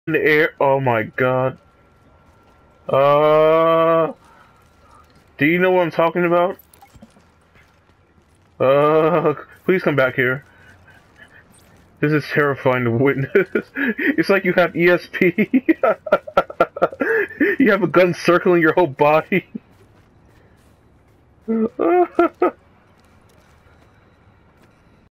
in the air. Oh my god. Uh, do you know what I'm talking about? Please come back here. This is terrifying to witness. It's like you have ESP. You have a gun circling your whole body.